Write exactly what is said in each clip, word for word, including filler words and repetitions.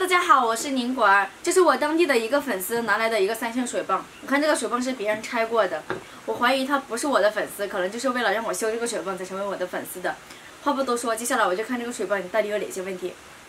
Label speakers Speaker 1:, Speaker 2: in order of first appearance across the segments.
Speaker 1: 大家好，我是宁果儿，这是我当地的一个粉丝拿来的一个三线水泵。你看这个水泵是别人拆过的，我怀疑他不是我的粉丝，可能就是为了让我修这个水泵才成为我的粉丝的。话不多说，接下来我就看这个水泵到底有哪些问题。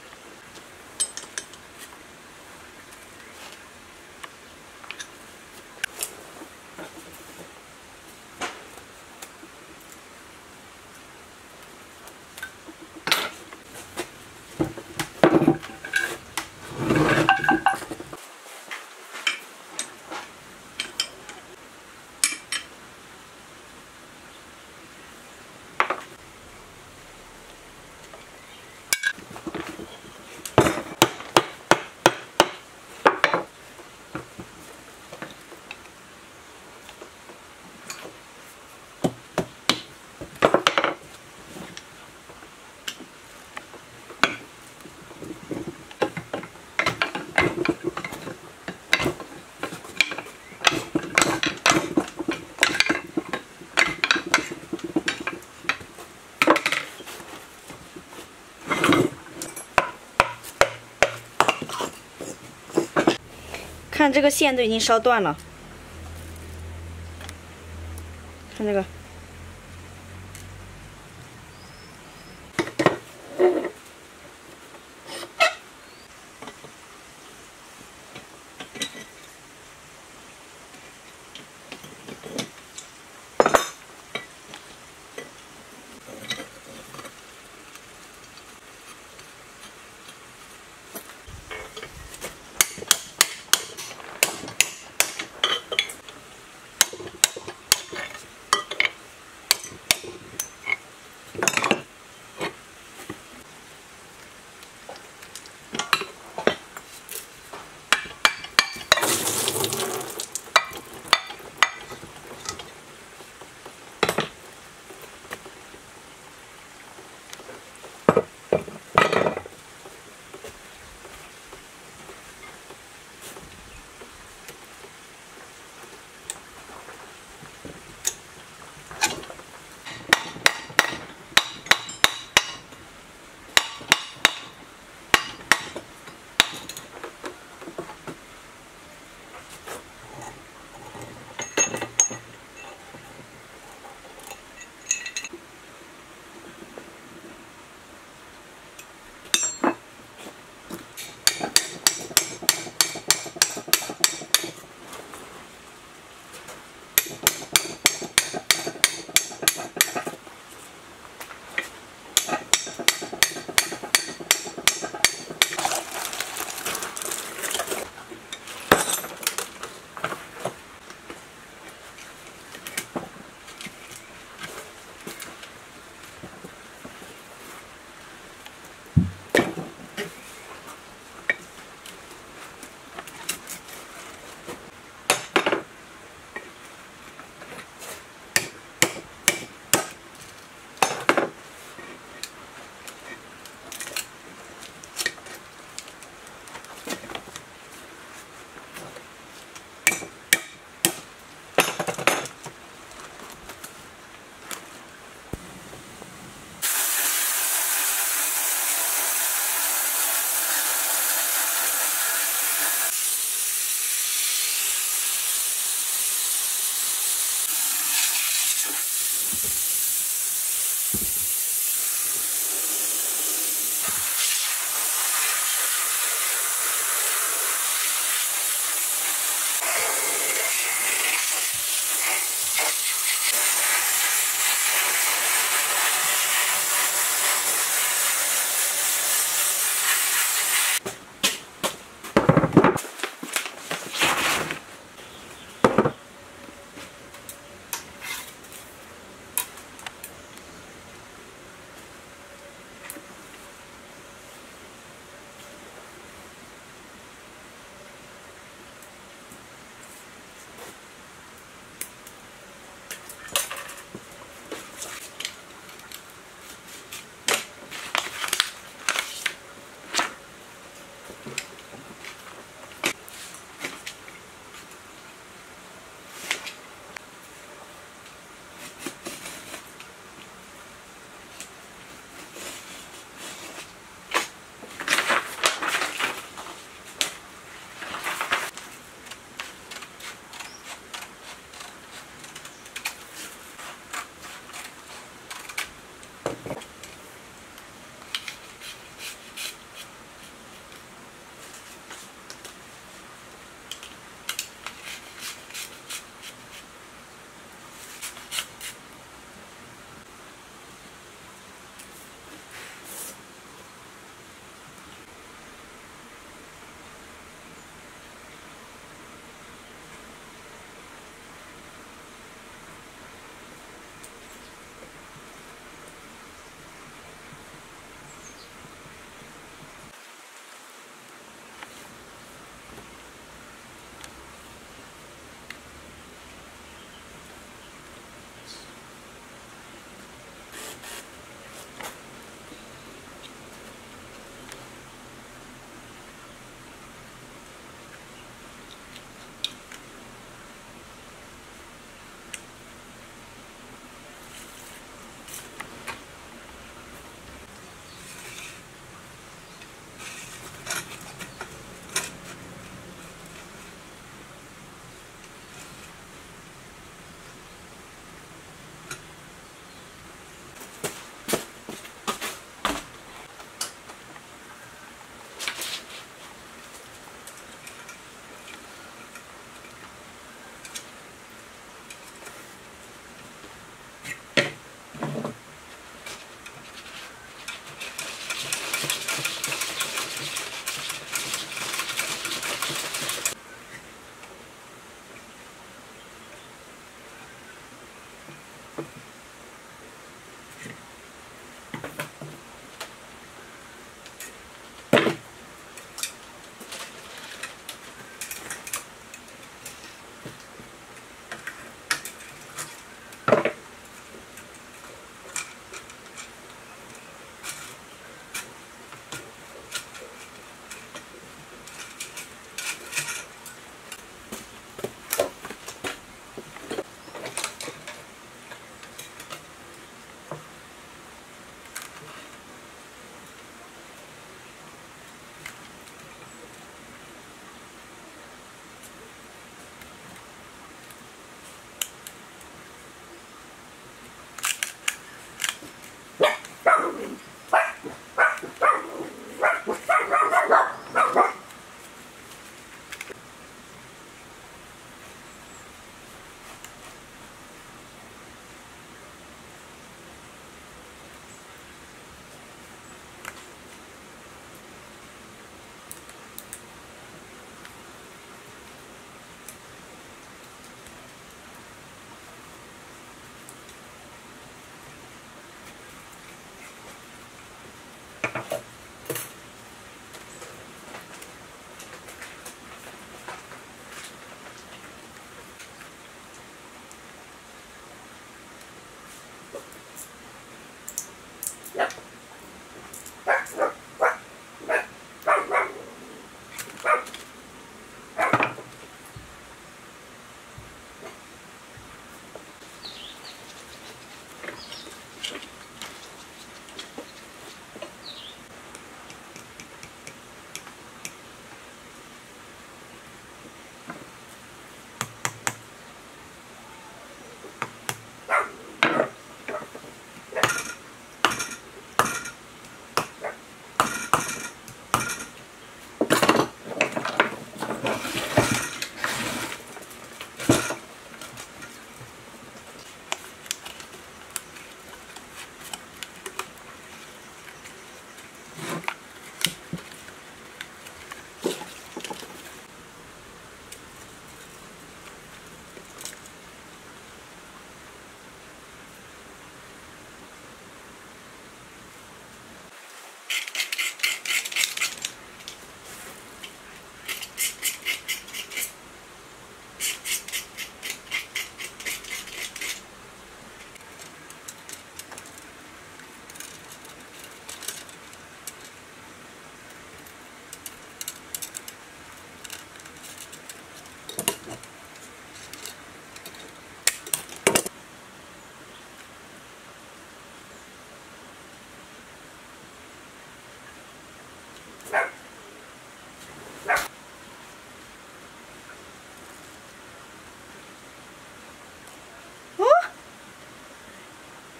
Speaker 1: 看这个线都已经烧断了，看这个。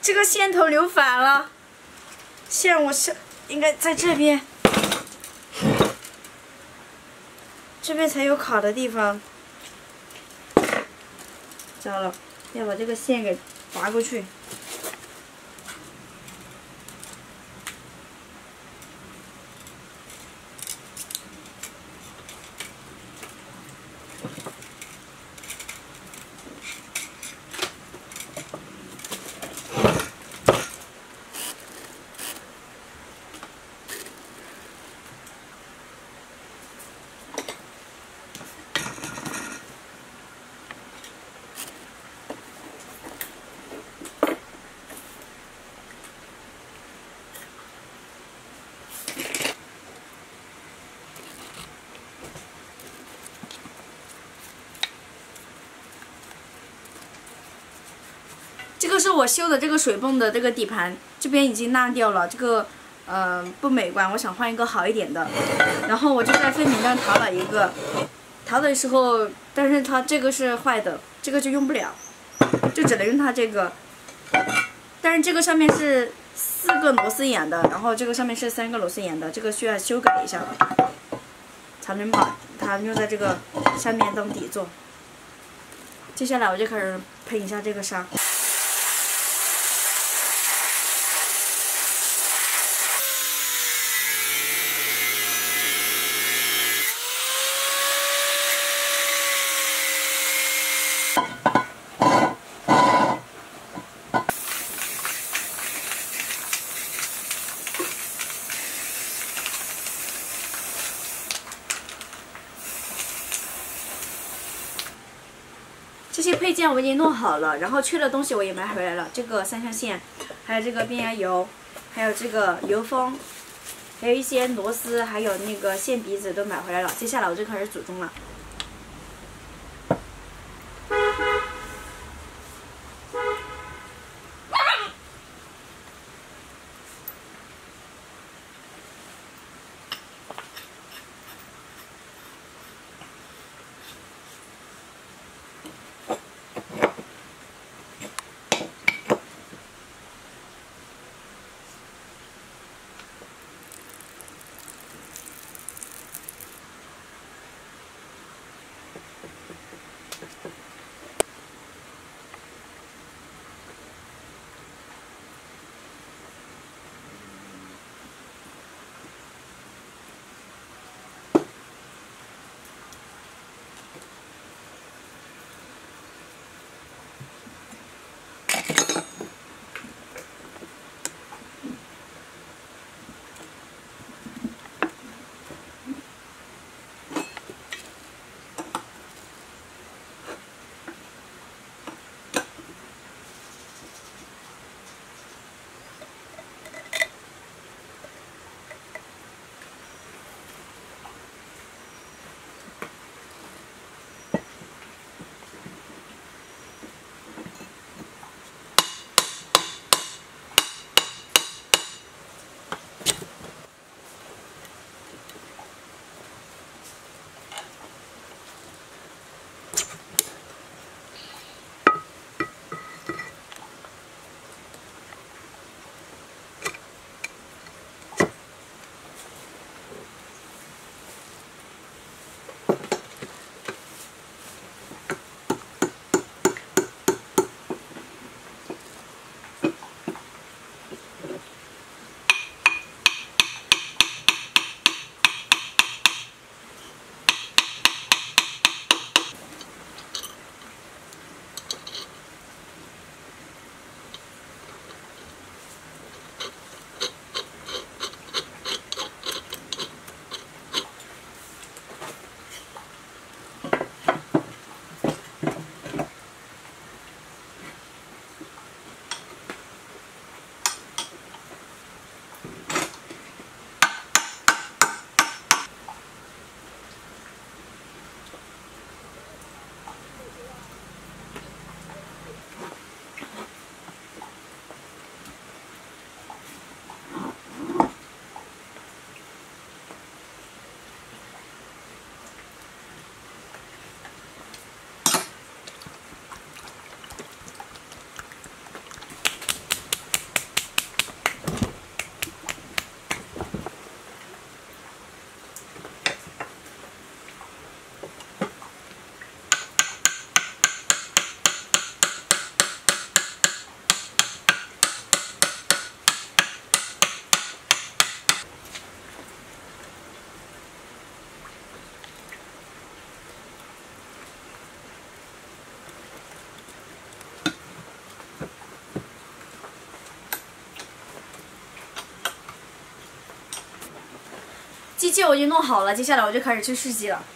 Speaker 1: 这个线头留反了，线我是应该在这边，这边才有卡的地方。糟了，要把这个线给拔过去。 这个是我修的这个水泵的这个底盘，这边已经烂掉了，这个呃不美观，我想换一个好一点的。然后我就在废品上淘了一个，淘的时候，但是它这个是坏的，这个就用不了，就只能用它这个。但是这个上面是四个螺丝眼的，然后这个上面是三个螺丝眼的，这个需要修改一下，才能把它用在这个上面当底座。接下来我就开始喷一下这个砂。 这些配件我已经弄好了，然后缺的东西我也买回来了。这个三象限，还有这个变压油，还有这个油封，还有一些螺丝，还有那个线鼻子都买回来了。接下来我就开始组装了。 机器我已经弄好了，接下来我就开始去试机了。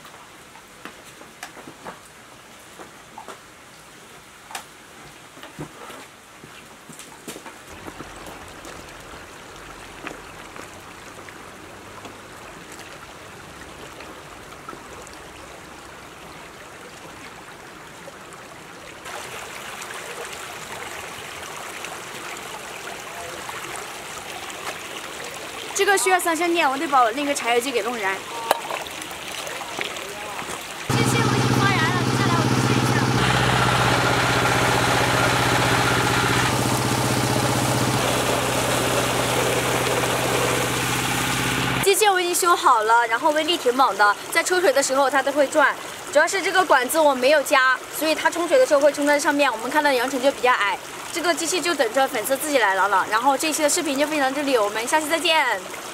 Speaker 1: 这个需要三相电，我得把我那个柴油机给弄燃。机器我已经发燃了，接下来我去试一下。机器我已经修好了，然后威力挺猛的，在抽水的时候它都会转。主要是这个管子我没有加，所以它冲水的时候会冲在上面，我们看到扬尘就比较矮。这个机器就等着粉丝自己来了了。然后这期的视频就分享到这里，我们下期再见。